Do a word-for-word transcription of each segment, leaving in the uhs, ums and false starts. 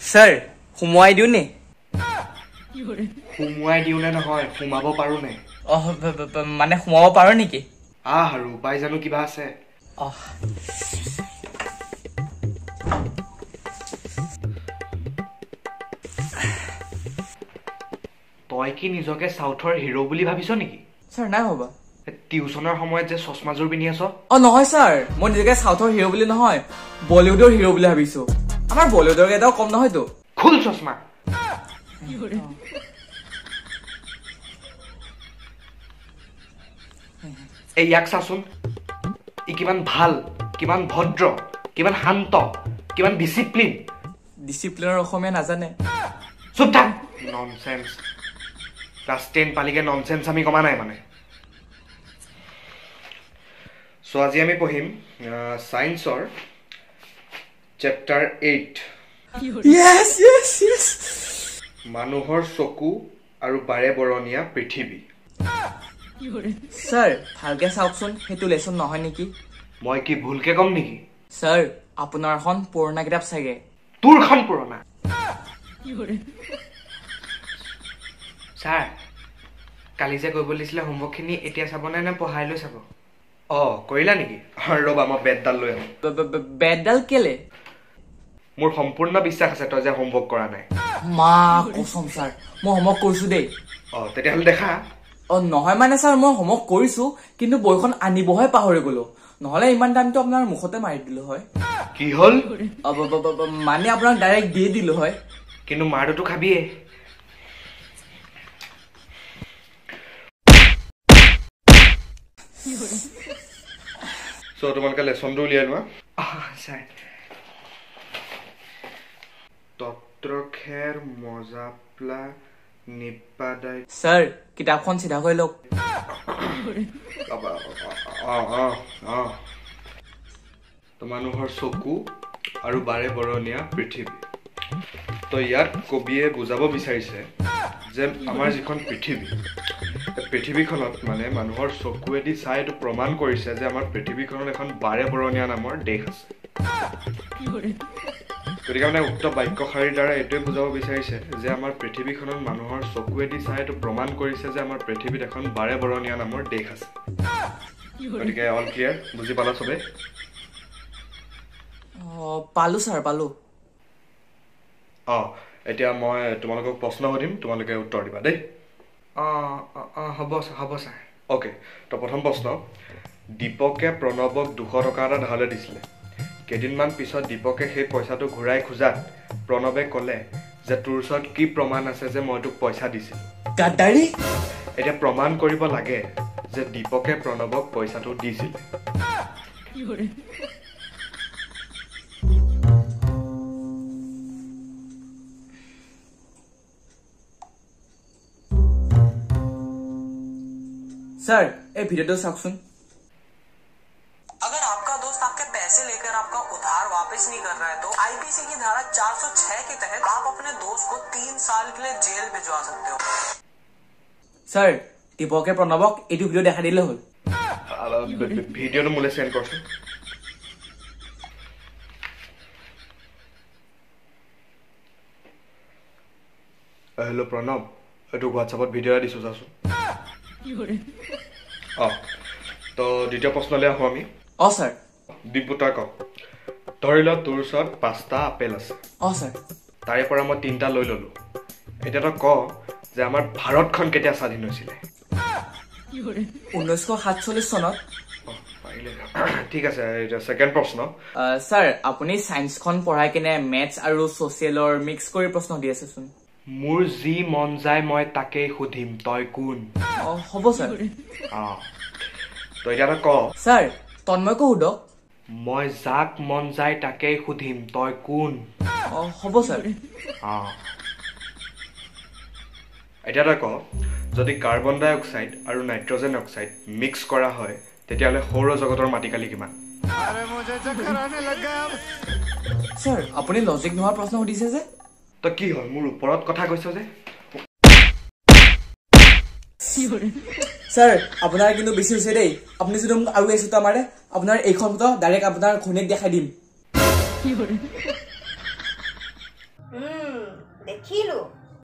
sir হুমুৱাই দিও নে হুমুৱাই দিও নে নহয় হুমাব পাৰো নে অহ মানে হুমাব পাৰো নেকি আহ আৰু উপায় জানো কিবা আছে অহ তই কি নিজকে সাউথৰ হিৰো বুলি ভাবিছ নেকি স্যার না হবা টিউশনৰ সময়ত যে চশমাজোৰ পিনি আছ অ নহয় স্যার মই নিজকে সাউথৰ হিৰো বুলি নহয় বলিউডৰ হিৰো বুলি ভাবিছো আমাৰ বলিউডৰ এটাও কম নহয় তো খুল চশমা এই ইয়াক চাচোন ই কিমান ভাল কিমান ভদ্ৰ কিমান শান্ত কিমান ডিসিপ্লিন ডিসিপ্লিনৰ অসমীয়া নাজানে চুপ থাক ননসেন্স ক্লাস টেন পালিকে ননসেন্স আমি কমা নাই মানে সো আজি আমি পঢ়িম সায়েন্সৰ chapter eight yes yes yes মানুহৰ চকু আৰু বাৰে বৰণীয়া পৃথিৱী স্যার ভালকে চাওকচোন হেতু লেসন নহয় নেকি মই কি ভুলকে কম নেকি স্যার আপোনাৰ খন পুৰণা কিতাপ চাগে তোৰ খন পুৰণা স্যাৰ কালি যে কৈ বলিছিলে হোমৱৰ্ক খিনি এতিয়া চাবনে নে পঢ়াই লৈ চাব অ কৰিলা নেকি ৰবা মই বেডডাল লৈ আহো বেডডাল কেলে মোৰ সম্পূৰ্ণ বিশ্বাস আছে তই যে হোমৱৰ্ক কৰা নাই মা কসম স্যার মই হোমৱৰ্ক কৰিছো দেই অ তেতিয়াহ'লে দেখা অ নহয় মানে স্যার মই হোমৱৰ্ক কৰিছো কিন্তু বইখন আনিবহে পাহৰি গলো নহলে ইমান টাইমটো আপোনাৰ মুখতে মাৰি দিলো হয় কি হল মানে আপোনাক ডাইৰেক্ট দি দিলো হয় কিন্তু মাৰটো খাবিয়ে সো তোমালোকে লেসনটো উলিয়াই লোৱা ছাৰ তত্ৰখেৰ মজাপলা নিপাদাই স্যার কিতাপখন চিধা কৰি লওক অ অ অ মানুহৰ চকু আৰু বাৰে বৰণীয়া পৃথিৱী তো ইয়াত কবিয়ে বুজাব বিচাৰিছে যে আমাৰ যিখন পৃথিৱী পৃথিৱীখনত মানে মানুহৰ চকুৱেদি চাই এইটো প্ৰমাণ কৰিছে যে আমাৰ পৃথিৱীখনত এখন বাৰে বৰণীয়া নামৰ দেশ আছে গতিকে মানে উক্ত বাক্যশাৰীৰ দ্বাৰা এইটোৱে বুজাব বিচাৰিছে যে আমাৰ পৃথিৱীখনত মানুহৰ চকুৱেদি চাই এইটো প্ৰমাণ কৰিছে যে আমাৰ পৃথিৱীত এখন বাৰে বৰণীয়া নামৰ দেশ আছে গতিকে অল ক্লিয়াৰ বুজি পালা চবে পালো স্যার পালো অ এতিয়া মই তোমালোকক প্ৰশ্ন সুধিম তোমালোকে উত্তৰ দিবা দেই অ অ হ'ব হ'ব ছাৰ অ'কে তো প্ৰথম প্ৰশ্ন দীপকে প্ৰণৱক দুশ টকা এটা ধাৰলৈ দিছিলে কেইদিনমান পিছত দীপকে সেই পইচাটো ঘূৰাই খোজাত প্ৰণৱে ক'লে যে তোৰ ওচৰত কি প্ৰমাণ আছে যে মই তোক পইচা দিছিলোঁ গাদ্দাৰী এতিয়া প্ৰমাণ কৰিব লাগে যে দীপকে প্ৰণৱক পইচাটো দিছিলে सर ए वीडियो तो चाওকচোন अगर आपका दोस्त आपके पैसे लेकर आपका उधार वापस नहीं कर रहा है तो आईपीसी की धारा चार सौ छह के तहत आप अपने दोस्त को तीन साल के लिए जेल भिजवा सकते हो सर दीपके प्रणवक एटु वीडियो দেখা দিলে হল ভিডিওটো মুলে সেন্ড কৰছো হেল্ল' প্ৰণৱ এটু হোৱাটছআপত ভিডিও দিছো চাচোন অ তো দ্বিতীয় প্ৰশ্নলৈ আহো আমি অ স্যার ডিম্পু তই ক ধৰি ল তোৰ ওচৰত পাঁচটা আপেল আছে অ স্যার তাৰে পৰা মই তিনিটা লৈ ললো এতিয়া তই ক যে আমাৰ ভাৰতখন কেতিয়া স্বাধীন হৈছিলে ঊনৈছশ সাতচল্লিছ চনত ঠিক আছে এটা সেকেন্ড প্ৰশ্ন স্যার আপুনি সায়েন্সখন পঢ়াই কিনে ম্যাথছ আৰু সোশিয়েলৰ মিক্স কৰি প্ৰশ্ন দি আছেচোন মোৰ যি মন যায় মই তাকেই সুধিম তই কোন অ হ'ব স্যার অ তো এতিয়া ক স্যার তন্ময়কো সুধক মই যাক মন যায় তাকেই সুধিম তই কোন অ হ'ব স্যার অ এতিয়া তই ক যদি কাৰ্বন ডাই অক্সাইড আৰু নাইট্ৰজেন অক্সাইড মিক্স কৰা হয় তেতিয়াহ'লে সৌৰ জগতৰ মাটিকালি কিমান আরে মুঝে চক্कर आने लग गया अब স্যার আপুনি লজিক নোহোৱা প্ৰশ্ন সুধিছে যে তো কি হল মোৰ ওপৰত কথা কৈছ যে স্যার আপোনাৰ কিন্তু বেছি হৈছে দেই আপুনি যদি মোক আৰু এসুটা মাৰে আপোনাৰ এইখন ফটো ডাইৰেক্ট আপোনাৰ ঘনীক দেখাই দিম হুম দেখিলো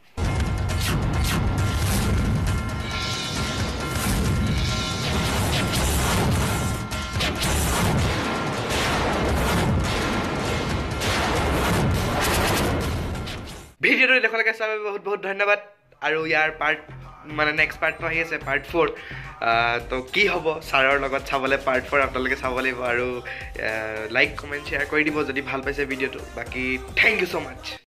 ভিডিঅ'টো দেখালৈকে চাব বহুত বহুত ধন্যবাদ আৰু ইয়াৰ পাৰ্ট মানে নেক্সট পাৰ্টটো আহি আছে পাৰ্ট ফ'ৰ তো কি হ'ব ছাৰৰ লগত চাবলৈ পাৰ্ট ফ'ৰ আপোনালোকে চাব লাগিব আৰু লাইক কমেণ্ট শ্বেয়াৰ কৰি দিব যদি ভাল পাইছে ভিডিঅ'টো বাকী থেংক ইউ ছ' মাছ